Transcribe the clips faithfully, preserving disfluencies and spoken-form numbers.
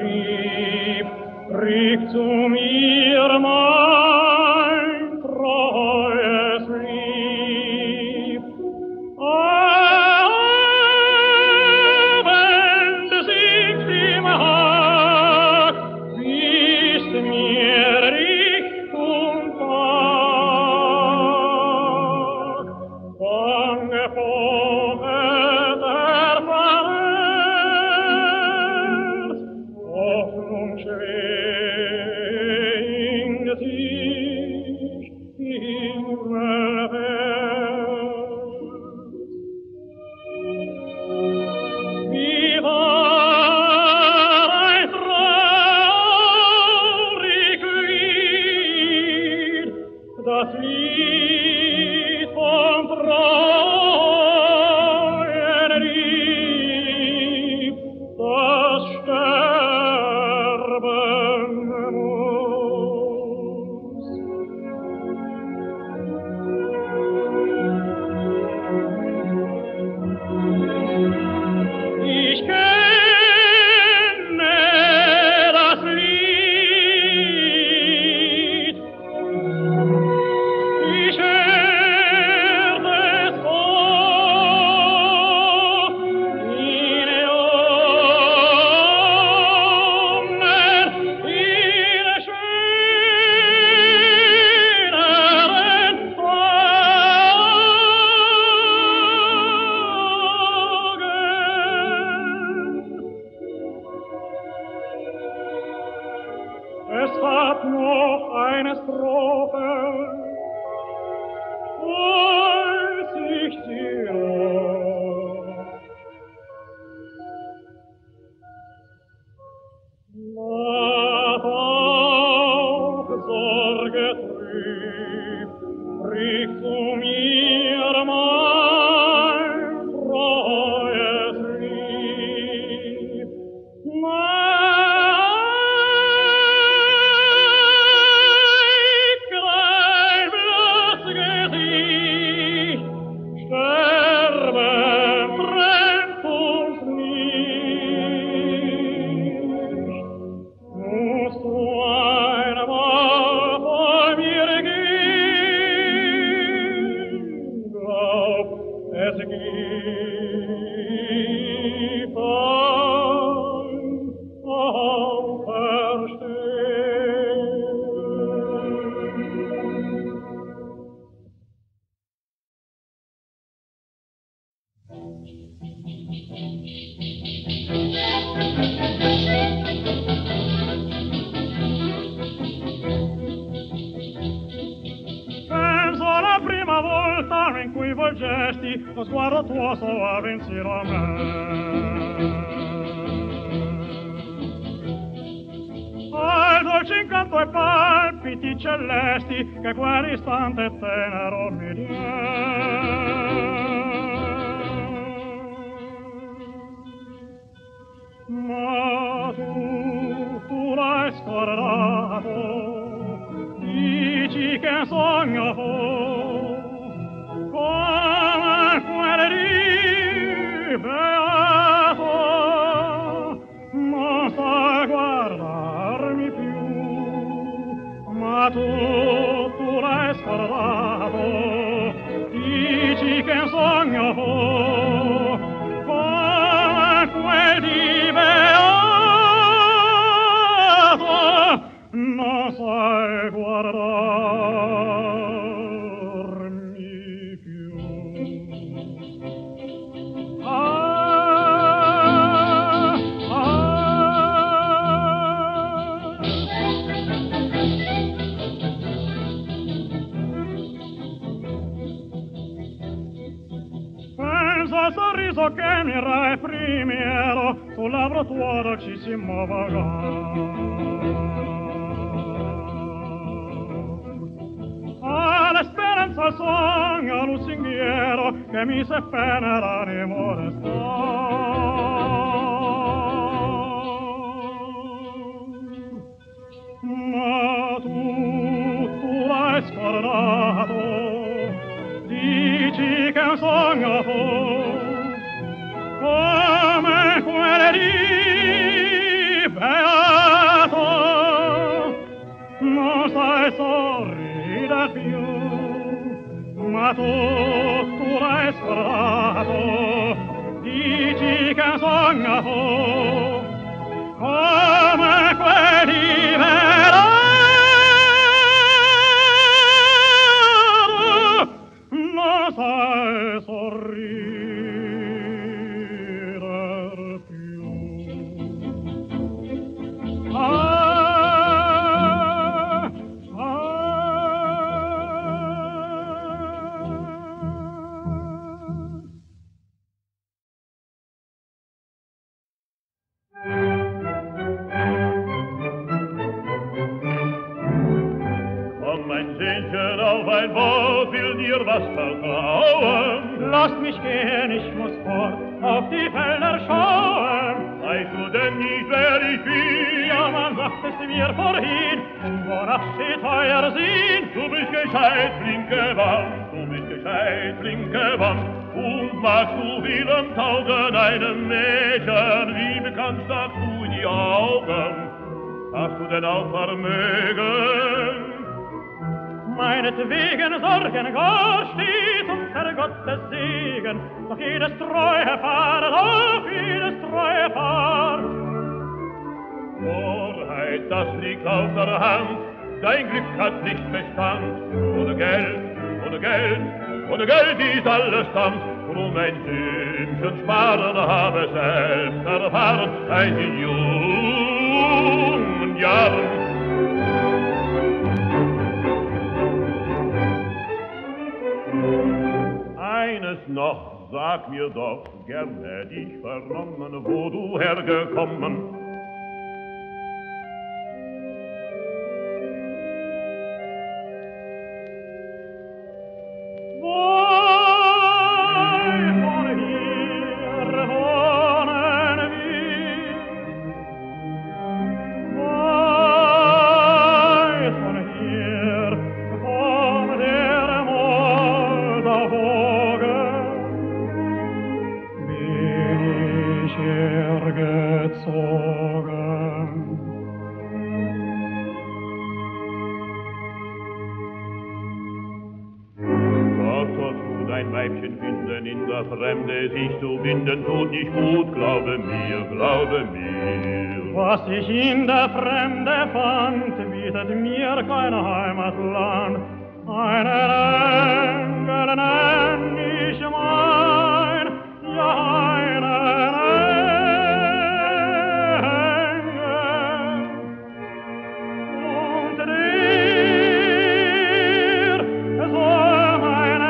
schrieb, rief zu mir mein treues Lieb. Abend singt im Haag, bist mir Licht und Tag. Bange Poet erfahrt, Hoffnung schwingt sich im Welt. Wie war ein traurig Lied, das Lied vom treuen Lieb, das sterben muss. Ich kenne das Lied, ich hörte es oft in Äonen, in schöneren Tagen. Es hat noch eine Strophe, als ich sie hör. Lass auch Sorge trüb, sprich zu mir mein treues Lieb. Neig dein blasses Gesicht, sterben trennt uns nicht. Musst du einmal von mir gehen, glaub, es gibt ein Auferstehen. Penso alla prima volta in cui volgesti lo sguardo tuo soave in seno a me. Al dolce incanto e palpiti celesti che quell'istante tenero mi diede. Ma tu, tu l'hai scordato, dici che sogno fu, come quel di beato, non sai guardarmi più, ma tu, tu l'hai scordato, dici che sogno fu, come quel di beato, non sai guardarmi più. Ah, ah. Pensa al sorriso che mi reprimiero sul labbro tuo dolcissimo vagare. All'esperanza al sogno lusinghiero che mi seppene l'animo restar. Ma tu, tu l'hai scordato, dici che un sogno fu, come quelle di Beato. tu, tu l'hai sparato, dici che ha sognato, come quelli vero, non sai sorridere più. Ah, Ein Wort will dir was vertrauen. Lasst mich gehen, ich muss fort auf die Felder schauen. Weißt du denn nicht, wer ich bin? Ja, man sagt es mir vorhin, wonach sie teuer sind. Du bist gescheit, flinke Wand, du bist gescheit, flinke Wand. Und magst du vielem taugen einem Mädchen, wie bekannt sagst du in die Augen? Hast du denn auch Vermögen? Meinetwegen Sorgen gar steht unter Gottes Segen, doch jedes treue Paar, doch jedes treue Paar. Torheit, das liegt auf der Hand, dein Glück hat nicht Bestand. Ohne Geld, ohne Geld, ohne Geld ist alles Tanz. Drum ein Sümmchen sparen, habe selbst erfahren, ein in jungen Jahren. Eines noch, sag mir doch, gern hätt ich vernommen, wo du hergekommen. Fremde sich zu binden, tut nicht gut, glaube mir, glaube mir. Was ich in der Fremde fand, bietet mir kein Heimatland. Einen Engel nenn ich mein, ja einen Engel. Und der soll meine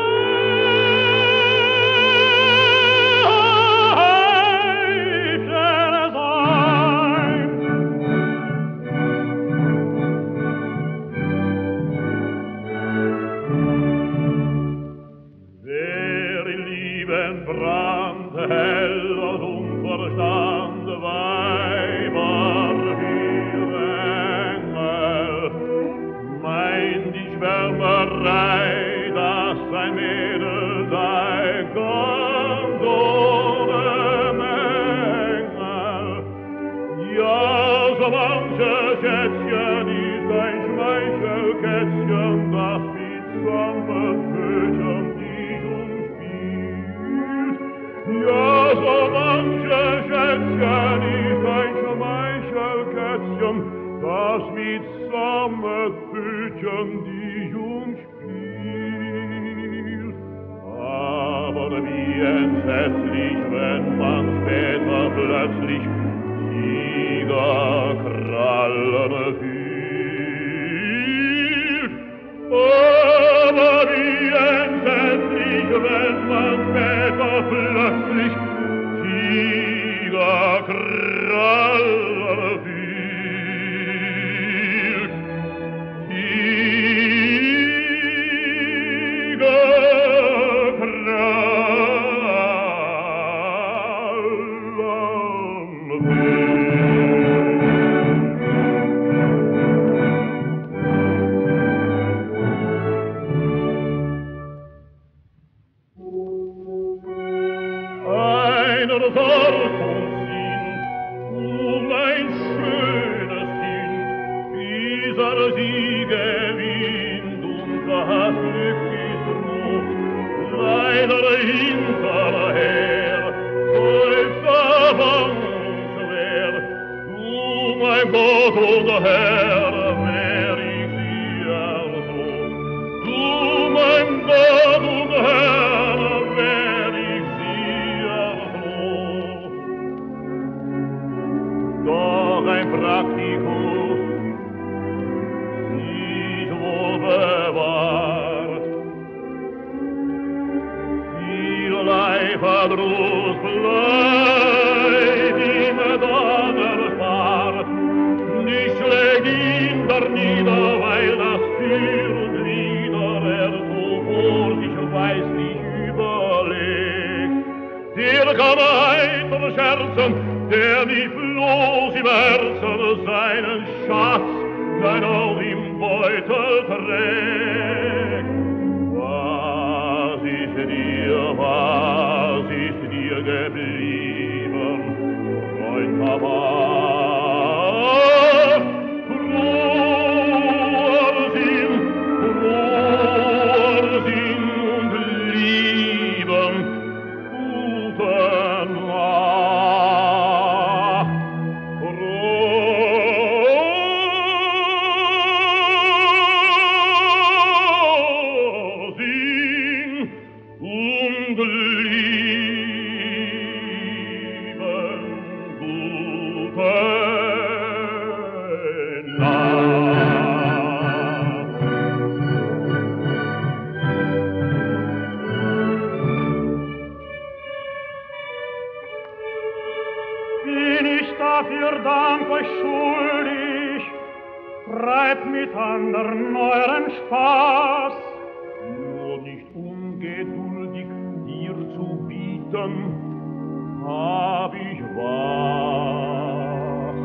hell und unverstand Weiber wie Engel, mein die Schwärmerei, dass ein Mädel sei ganz ohne Mängel. Ja, so manche Schätzchen ist ein Schmeichelkätzchen, das mit Sammetbüchern die umspielt. Ja, so manche Schätzchen ist ein Schmeichelkätzchen, das mit Sammetbüchern die Jung spielt. Aber wie entsetzlich, wenn man später plötzlich Tigerkrallen fühlt. Aber wie entsetzlich, wenn man später plötzlich Tigerkrallen fühlt. Sie gewinnt und das Glück ist nur hinterher, seufzer schwer. Du, mein Gott und Herr, wär ich dir so. Du, mein Gott und Herr, wär ich dir so. Doch ein Praktikus sich wohl bewahrt. Vielerlei Verdruss bleibt ihm dann erspart. Nicht schlägt ihn der nieder, weil das für und wieder er so vor sich weislich überlegt. Der kann heiter scherzen, der nicht bloß im Herzen seinen Schatz, sein auch im Beutel trägt. Was ist dir, was ist dir geblieben, Freund Tabak? Froher Sinn, froher Sinn und Lieben, guten Nacht. Frohsinn und Lieben, guten Nacht. Bin ich dafür Dank euch schuldig, treibt mit andern euren Spaß. Nur nicht ungeduldig dir zu bieten, hab ich was.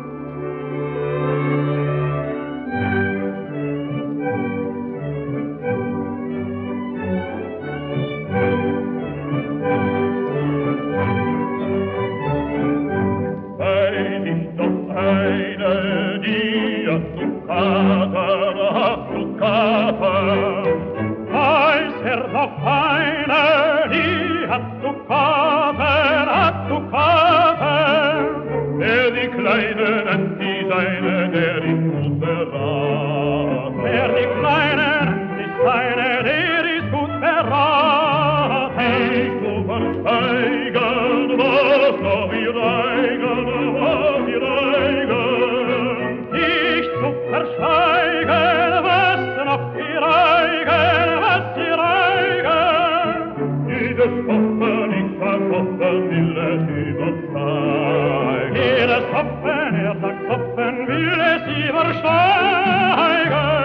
Weiß ich doch eine, die hat Dukaten, hat Dukaten. Weiß er doch eine, die hat Dukaten, hat Dukaten. Wer die Kleine nennt, die seine, der ist gut beraten. Wer die Kleine nennt, die seine, der ist gut beraten. Nicht zu versteigen, was noch ihr eigen, was ihr eigen. Nicht zu verschweigen, was noch ihr eigen, was ihr eigen. Jedes Hoffen, ich sag Hoffen, will es übersteigen. Jedes Hoffen, er sagt Hoffen, will es übersteigen.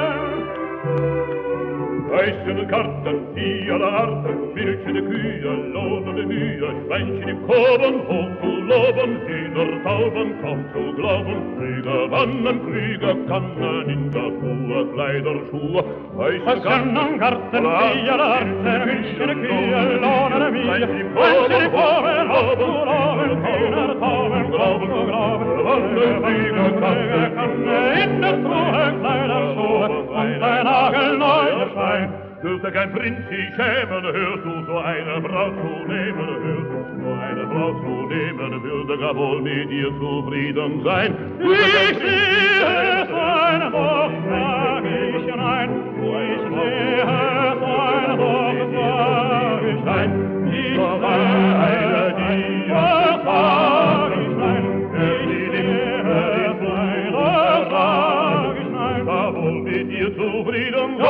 Weiße Karten, die aller Arten, milchende Kühe, lohnende Mühe, Schweinchen im Korben, hoch zu loben, Hühner, Tauben, kaum zu glauben, Krüger, Wannen, Krüger, Kannen, in der Fuhr, Kleider, Schuhe, weiße Karten, Karten, die aller Arten, milchende Kühe, lohnende Mühe, Schweinchen im Korben, hoch zu loben, Hühner, Tauben, kaum zu glauben, Wannen, Krüger, Kannen, in der Fuhr, Kleider, Schuhe, und ein nagelneuer Schein. Dürfte kein Prinz sich schämen, hörst du so eine Braut zu nehmen, hörst du so eine Braut zu nehmen, würde gar wohl mit dir zufrieden sein. Ich sehe es ein, doch sag ich nein, ich sehe es ein, doch sag ich nein, ich sehe es ein, doch sag ich nein, ich sehe es ein, doch sag ich nein, da wohl mit dir zufrieden sein.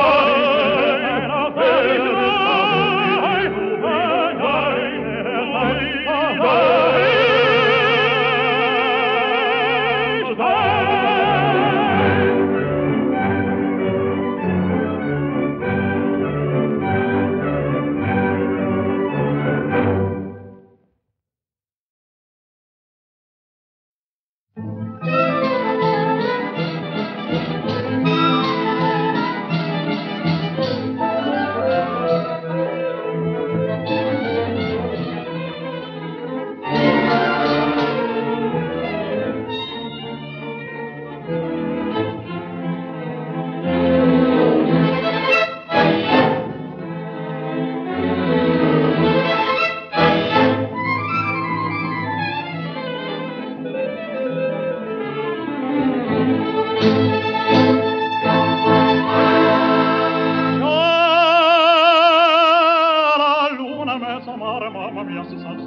Bye.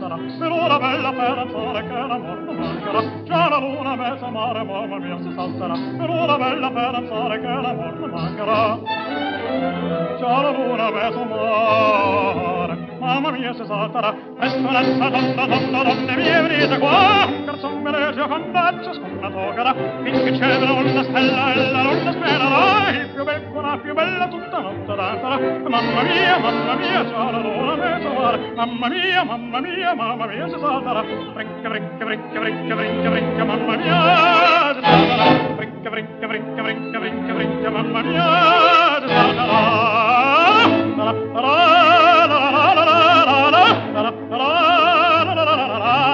salterà, per una bella peranzale che l'amor non mancherà. Già la luna mezza mare, mamma mia, si salterà, per una bella peranzale che l'amor non mancherà. Già la luna mezza mare, mamma mia, si salterà, esperanza donna, donna, donne mie, venite qua, garzon me giocondaccia sconda toccherà, finché c'è una stella e la luna spienerà, il più bel con la più bella tutta notte danzerà. Mamma mia, mamma mia, già la luna mezza mare, mamma mia, mamma mia, mamma mia, si salterà, fricca, fricca, fricca, fricca, fricca, fricca, mamma mia, si salterà, fricca, fricca, fricca, fricca, fricca, fricca, mamma mia, si salterà. La la la la la la la la la la la la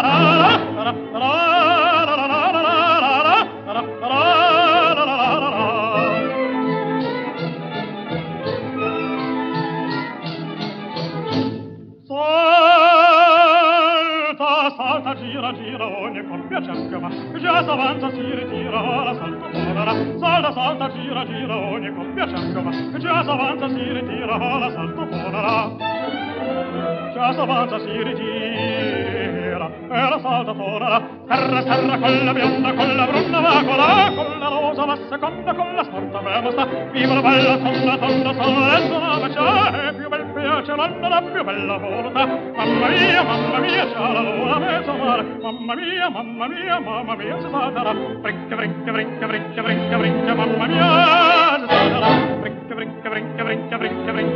salta, gira, gira, ogni coppia cerca, ma già s'avanza, si ritira, ora salta, ora salta, salta, gira, gira, ogni coppia cerca, ma già s'avanza, si ritira, ora salta, ora già s'avanza, si ritira, e la salta, ora terra, terra, con la bionda, con la bruna, va con la, con la rosa, la seconda, con la storta, ferma sta, viva la bella, tonda, tonda, tonda, e suonava già, e più bel piace, l'anno la più bella volontà, mamma mia, mamma mia, c'ha la luna mezza mare, mamma mia, mamma mia, mamma mia, si salterà, fricca, fricca, fricca, fricca, fricca, fricca, mamma mia, si salterà, fricca, fricca, fricca, fricca, fricca, fricca,